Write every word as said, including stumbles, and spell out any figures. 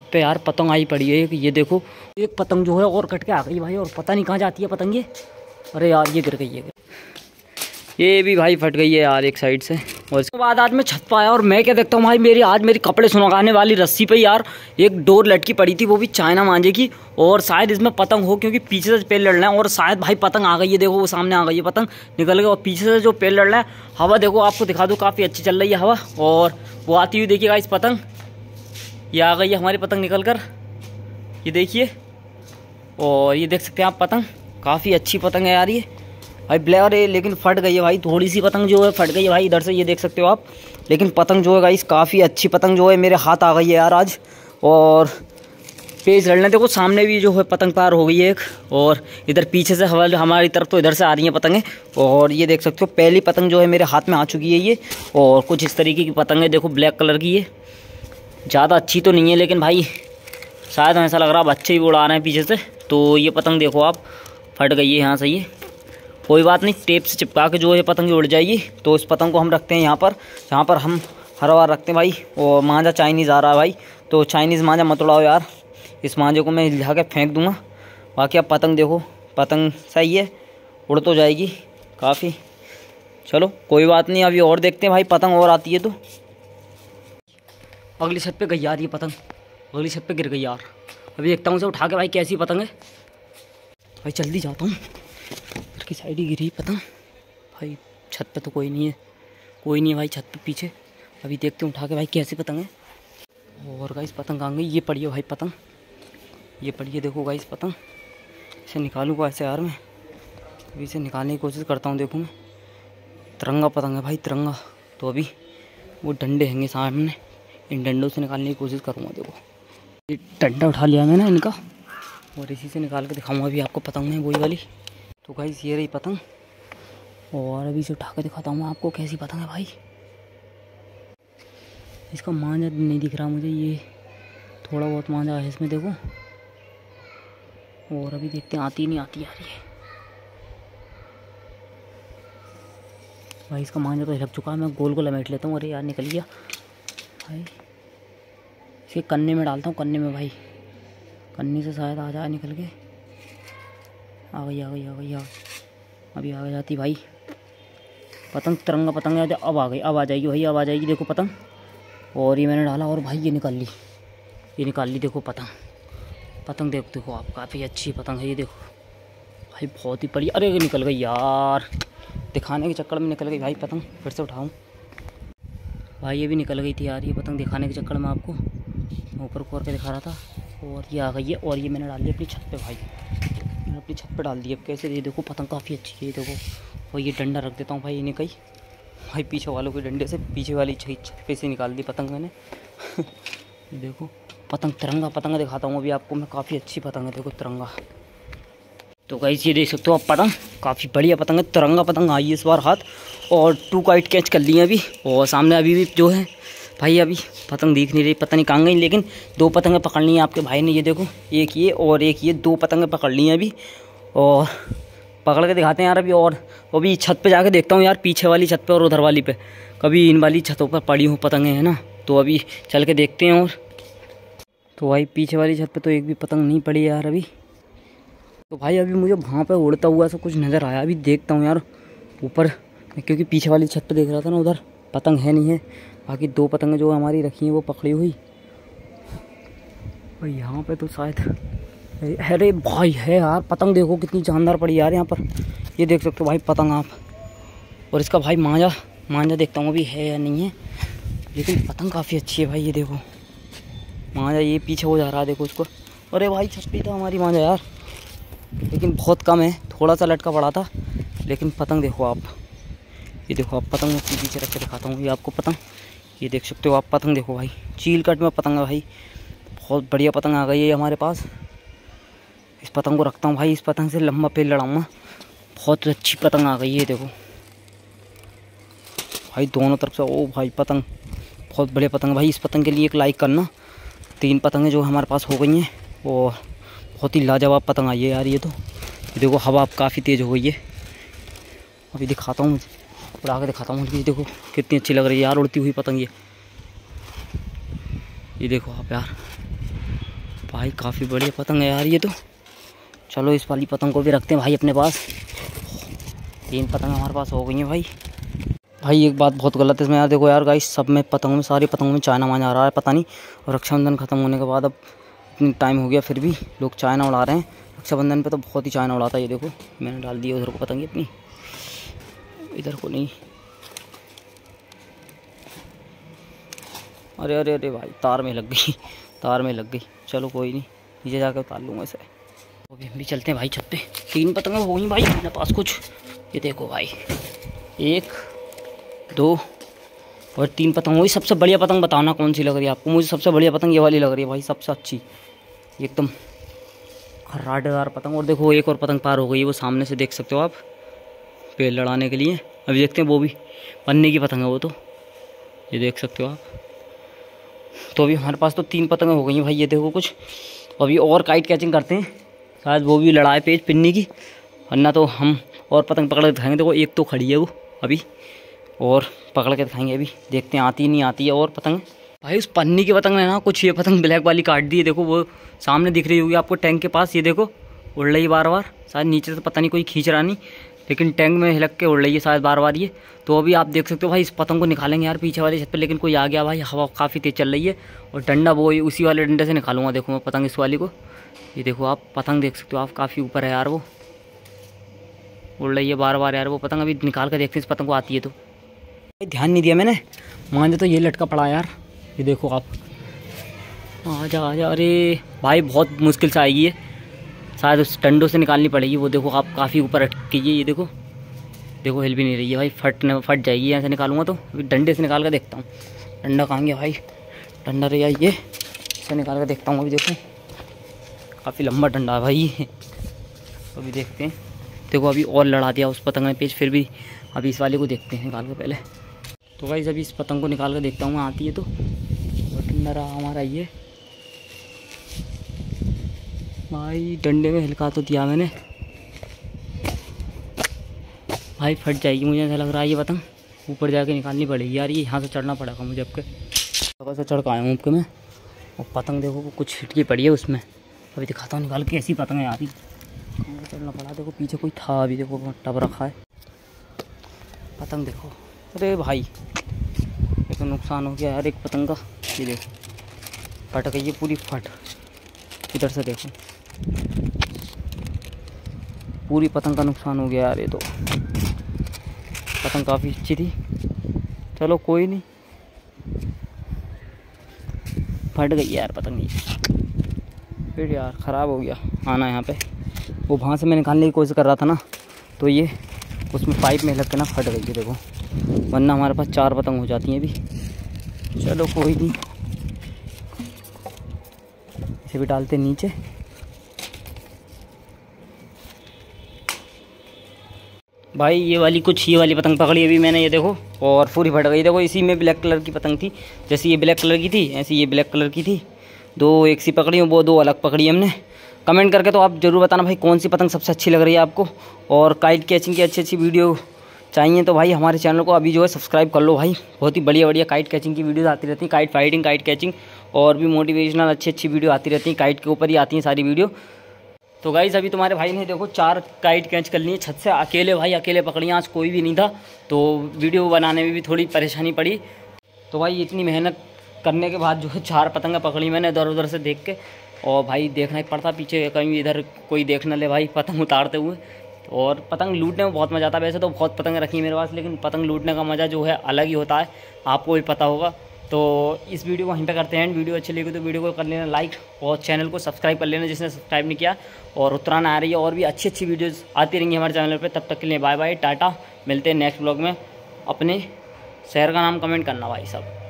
पे यार पतंग आई पड़ी है। ये देखो एक पतंग जो है और कट के आ गई भाई, और पता नहीं कहाँ जाती है पतंग ये। अरे यार ये गिर गई है, ये भी भाई फट गई है यार एक साइड से। और इसके बाद आज मैं छत पर आया और मैं क्या देखता हूँ भाई, मेरी आज मेरी कपड़े सुखाने वाली रस्सी पे यार एक डोर लटकी पड़ी थी, वो भी चाइना मांझे की। और शायद इसमें पतंग हो, क्योंकि पीछे से पेड़ लड़ रहे हैं और शायद भाई पतंग आ गई है। देखो वो सामने आ गई है, पतंग निकल गई। और पीछे से जो पेड़ लड़ रहा है, हवा देखो आपको दिखा दो, काफ़ी अच्छी चल रही है हवा। और वो आती हुई देखिएगा इस पतंग, ये आ गई है हमारी पतंग निकल कर, ये देखिए। और ये देख सकते हैं आप पतंग, काफ़ी अच्छी पतंग है यार ये भाई, ब्लैक है लेकिन फट गई है भाई, थोड़ी सी पतंग जो है फट गई है भाई इधर से, ये देख सकते हो आप। लेकिन पतंग जो है गाइस काफ़ी अच्छी पतंग जो है मेरे हाथ आ गई है यार आज। और पेज लड़ने देखो सामने भी जो है पतंग पार हो गई है एक, और इधर पीछे से हवा हमारी तरफ तो इधर से आ रही हैं पतंगें। और ये देख सकते हो पहली पतंग जो है मेरे हाथ में आ चुकी है ये। और कुछ इस तरीके की पतंग है, देखो ब्लैक कलर की, ये ज़्यादा अच्छी तो नहीं है लेकिन भाई शायद ऐसा लग रहा है बच्चे ही उड़ा रहे हैं पीछे से। तो ये पतंग देखो आप फट गई है यहाँ से, ये कोई बात नहीं, टेप से चिपका के जो है पतंग उड़ जाएगी। तो इस पतंग को हम रखते हैं यहाँ पर, जहाँ पर हम हर बार रखते हैं भाई। और मांझा चाइनीज़ आ रहा है भाई, तो चाइनीज़ मांझा मत उड़ाओ यार, इस मांझे को मैं लिखा के फेंक दूँगा। बाकी आप पतंग देखो, पतंग सही है, उड़ तो जाएगी काफ़ी। चलो कोई बात नहीं, अभी और देखते हैं भाई, पतंग और आती है तो। अगली छत पे गई यार ये पतंग, अगली छत पे गिर गई यार। अभी देखता हूँ उसे उठा के भाई कैसी पतंग है भाई, जल्दी जाता हूँ। इधर की साइड ही गिरी पतंग भाई, छत पे तो कोई नहीं है, कोई नहीं है भाई छत पे पीछे। अभी देखते हैं उठा के भाई कैसी पतंग है। और गाइस पतंग कहाँ गई, ये पड़ी है भाई पतंग, ये पड़ी है देखो गाइस पतंग। इसे निकालूँगा ऐसे यार मैं, अभी इसे निकालने की कोशिश करता हूँ। देखूँ मैं, तिरंगा पतंग है भाई, तिरंगा। तो अभी वो डंडे हैंगे सामने, इन डंडों से निकालने की कोशिश करूँगा। देखो ये डंडा उठा लिया मैंने इनका, और इसी से निकाल के दिखाऊंगा अभी आपको पतंग में वही वाली। तो गाइस ये रही पतंग, और अभी इसे उठा के दिखाता हूँ मैं आपको कैसी पतंग है भाई। इसका मांझा नहीं दिख रहा मुझे, ये थोड़ा बहुत मांझा है इसमें देखो। और अभी देखते हैं आती नहीं आती यार ये भाई, इसका मांझा तो हिलक चुका है। मैं गोल गोल लपेट लेता हूँ। अरे यार निकल गया भाई, इसे कन्ने में डालता हूँ, कन्ने में भाई, कन्नी से शायद आ जाए निकल के। आ गई आ गई आ गई आ अभी आ जाती भाई पतंग, तिरंगा पतंग है। अब आ गई, अब आ जाएगी भाई, अब आ जाएगी देखो पतंग। और ये मैंने डाला और भाई ये निकाल ली, ये निकाल ली देखो पतंग। पतंग देखो देखो आप, काफ़ी अच्छी पतंग है ये देखो भाई, बहुत ही बड़ी। अरे निकल गई यार, दिखाने के चक्कर में निकल गई भाई पतंग। फिर से उठाऊँ भाई, ये भी निकल गई थी यार ये पतंग, दिखाने के चक्कर में आपको ऊपर को करके दिखा रहा था। और ये आ गई है, और ये मैंने डाल दी अपनी छत पे भाई, मैंने अपनी छत पे डाल दी। अब कैसे, ये देखो पतंग काफ़ी अच्छी है ये देखो। और ये डंडा रख देता हूँ भाई इन्हें कहीं भाई, पीछे वालों के डंडे से पीछे वाली छत पे से निकाल दी पतंग मैंने। ये देखो पतंग, तिरंगा पतंग दिखाता हूँ अभी आपको मैं, काफ़ी अच्छी पतंग है देखो, तिरंगा। तो गाइस ये देख सकते हो आप पतंग, काफ़ी बढ़िया पतंग है, तिरंगा पतंग आई है इस बार हाथ। और टू काइट कैच कर लिए अभी। और सामने अभी भी जो है भाई, अभी पतंग दिख नहीं रही, पता नहीं कहाँ गई, लेकिन दो पतंगें पकड़ ली हैं आपके भाई ने। ये देखो एक ये और एक ये, दो पतंगें पकड़ ली हैं अभी, और पकड़ के दिखाते हैं यार अभी। और अभी छत पे जाके देखता हूँ यार, पीछे वाली छत पे और उधर वाली पे, कभी इन वाली छतों पर पड़ी हूँ पतंगें है ना, तो अभी चल के देखते हैं। और तो भाई पीछे वाली छत पे तो एक भी पतंग नहीं पड़ी यार अभी। तो भाई अभी मुझे वहाँ पे उड़ता हुआ सा कुछ नज़र आया, अभी देखता हूँ यार ऊपर, क्योंकि पीछे वाली छत पे देख रहा था ना, उधर पतंग है नहीं है। बाकी दो पतंगें जो हमारी रखी हैं वो पकड़ी हुई भाई, यहाँ पे तो शायद, अरे भाई है यार पतंग, देखो कितनी जानदार पड़ी यार यहाँ पर, ये देख सकते हो भाई पतंग आप। और इसका भाई मांझा, मांझा देखता हूँ अभी है या नहीं है, लेकिन पतंग काफ़ी अच्छी है भाई। ये देखो मांझा, ये पीछे हो जा रहा है देखो उसको। अरे भाई छपी था हमारी मांझा यार, लेकिन बहुत कम है, थोड़ा सा लटका पड़ा था। लेकिन पतंग देखो आप, ये देखो आप पतंग में पीछे रख के दिखाता हूँ ये आपको पतंग, ये देख सकते हो आप पतंग देखो भाई, चील कट में पतंग है भाई, बहुत बढ़िया पतंग आ गई है हमारे पास। इस पतंग को रखता हूँ भाई, इस पतंग से लंबा पेड़ लड़ाऊँगा, बहुत अच्छी पतंग आ गई है देखो भाई दोनों तरफ से। ओ भाई पतंग, बहुत बढ़िया पतंग भाई, इस पतंग के लिए एक लाइक करना। तीन पतंगें जो हमारे पास हो गई हैं, और बहुत ही लाजवाब पतंग आई है यार ये तो। ये देखो हवा अब काफ़ी तेज़ हो गई है, अभी दिखाता हूँ, उड़ा के दिखाता हूँ। ये देखो कितनी अच्छी लग रही है यार उड़ती हुई पतंग ये, ये देखो आप यार, भाई काफ़ी बढ़िया पतंग है यार ये तो। चलो इस वाली पतंग को भी रखते हैं भाई अपने पास। तीन पतंग हमारे पास हो गई हैं भाई। भाई एक बात बहुत गलत है इसमें यार, देखो यार गाइस, सब में पतंगों में, सारी पतंगों में चाइना मांझा आ रहा है, पता नहीं। और रक्षाबंधन ख़त्म होने के बाद अब इतनी टाइम हो गया फिर भी लोग चाइना उड़ा रहे हैं। रक्षाबंधन पे तो बहुत ही चाइना उड़ाता है। ये देखो मैंने डाल दी उधर को पतंग अपनी, इधर को नहीं। अरे अरे अरे भाई तार में लग गई, तार में लग गई। चलो कोई नहीं, नीचे जाकर उतार लूँगा इसे। अभी हम भी चलते हैं भाई छत पे। तीन पतंग हो गई भाई मेरे पास कुछ। ये देखो भाई, एक दो और तीन पतंग हुई। सबसे बढ़िया पतंग बताना कौन सी लग रही है आपको? मुझे सबसे बढ़िया पतंग ये वाली लग रही है भाई, सबसे अच्छी, एकदम खर्राटेदार पतंग। और देखो एक और पतंग पार हो गई है, वो सामने से देख सकते हो आप, पेड़ लड़ाने के लिए। अभी देखते हैं, वो भी पन्ने की पतंग है वो तो, ये देख सकते हो आप। तो अभी हमारे पास तो तीन पतंगें हो गई हैं भाई। ये देखो कुछ अभी और काइट कैचिंग करते हैं, शायद वो भी लड़ाए पेज पिन्नी की, वरना तो हम और पतंग पकड़ के दिखाएंगे। देखो एक तो खड़ी है वो अभी, और पकड़ के दिखाएंगे अभी, देखते हैं आती नहीं आती है और पतंग। भाई उस पन्नी की पतंग ने ना कुछ ये पतंग ब्लैक वाली काट दी है। देखो वो सामने दिख रही होगी आपको टैंक के पास, ये देखो उड़ रही बार बार। शायद नीचे से पता नहीं कोई खींच रहा नहीं, लेकिन टैंक में हिलक के उड़ रही है शायद बार बार ये। तो अभी आप देख सकते हो भाई, इस पतंग को निकालेंगे यार पीछे वाली छत पर, लेकिन कोई आ गया भाई, हवा काफ़ी तेज़ चल रही है। और डंडा वो उसी वाले डंडे से निकालूंगा। देखो मैं पतंग इस वाली को, ये देखो आप पतंग देख सकते हो आप, काफ़ी ऊपर है यार, वो उड़ रही है बार बार यार वो पतंग। अभी निकाल कर देखते हैं इस पतंग को आती है तो। ध्यान नहीं दिया मैंने, मांझा तो ये लटका पड़ा यार, ये देखो आप। आजा आजा, अरे भाई बहुत मुश्किल से आएगी ये, शायद उस डंडों से निकालनी पड़ेगी। वो देखो आप काफ़ी ऊपर अटकी है, ये देखो देखो हिल भी नहीं रही है भाई, फटने फट जाएगी ऐसे निकालूंगा तो। अभी डंडे से निकाल कर देखता हूँ, डंडा कहाँ गया भाई, डंडा रही ये, इसे निकाल कर देखता हूँ। अभी देखो काफ़ी लंबा डंडा है भाई ये। अभी देखते हैं, देखो अभी और लड़ा दिया उस पतंग ने पेज, फिर भी अभी इस वाले को देखते हैं निकाल के पहले। तो भाई अभी इस पतंग को निकाल कर देखता हूँ मैं, आती है तो। डंडा रहा हमारा ये भाई, डंडे में हिलका तो दिया मैंने भाई, फट जाएगी मुझे ऐसा लग रहा है ये पतंग। ऊपर जाके निकालनी पड़ेगी यार, ये यहाँ से चढ़ना पड़ेगा मुझे। अब के जगह से चढ़ के आया हूँ आपके मैं, और पतंग देखो वो कुछ छिटकी पड़ी है उसमें। अभी दिखाता हूँ निकाल के, ऐसी पतंग है यार, कहाँ से चढ़ना पड़ा। देखो पीछे कोई था, अभी देखो टब रखा है पतंग, देखो। अरे भाई देखो नुकसान हो गया यार एक पतंग का, ये देखो फट गई है पूरी, फट। इधर से देखो पूरी पतंग का नुकसान हो गया यार। ये तो पतंग काफ़ी अच्छी थी, चलो कोई नहीं, फट गई यार पतंग ये। फिर यार ख़राब हो गया आना यहाँ पे। वो वहाँ से मैं निकालने की कोशिश कर रहा था ना, तो ये उसमें पाइप में लग के ना फट गई है देखो, वरना हमारे पास चार पतंग हो जाती हैं अभी। चलो कोई नहीं, इसे भी डालते नीचे। भाई ये वाली कुछ ये वाली पतंग पकड़ी अभी मैंने, ये देखो, और पूरी फट गई। देखो इसी में ब्लैक कलर की पतंग थी, जैसे ये ब्लैक कलर की थी ऐसी ये ब्लैक कलर की थी। दो एक सी पकड़ी, वो दो अलग पकड़ी हमने। कमेंट करके तो आप ज़रूर बताना भाई कौन सी पतंग सबसे अच्छी लग रही है आपको। और काइट कैचिंग की अच्छी अच्छी वीडियो चाहिए तो भाई हमारे चैनल को अभी जो है सब्सक्राइब कर लो भाई। बहुत ही बढ़िया बढ़िया काइट कैचिंग की वीडियोस आती रहती हैं, काइट फाइटिंग, काइट कैचिंग, और भी मोटिवेशनल अच्छी अच्छी वीडियो आती रहती हैं। काइट के ऊपर ही आती हैं सारी वीडियो। तो गाइस अभी तुम्हारे भाई ने देखो चार काइट कैच कर ली है छत से, अकेले भाई, अकेले पकड़ी, आज कोई भी नहीं था, तो वीडियो बनाने में भी थोड़ी परेशानी पड़ी। तो भाई इतनी मेहनत करने के बाद जो है चार पतंगा पकड़ी मैंने इधर उधर से देख के। और भाई देखना ही पड़ता पीछे कहीं इधर कोई देख न ले भाई पतंग उतारते हुए। और पतंग लूटने में बहुत मज़ा आता है। वैसे तो बहुत पतंग रखी है मेरे पास, लेकिन पतंग लूटने का मज़ा जो है अलग ही होता है, आपको भी पता होगा। तो इस वीडियो को वहीं पे करते हैं। वीडियो अच्छी लगी तो वीडियो को कर लेना लाइक, और चैनल को सब्सक्राइब कर लेना जिसने सब्सक्राइब नहीं किया। और उत्तरायण आ रही है, और भी अच्छी अच्छी वीडियोस आती रहेंगी हमारे चैनल पे। तब तक के लिए बाय बाय, टाटा, मिलते हैं नेक्स्ट ब्लॉग में। अपने शहर का नाम कमेंट करना भाई सब।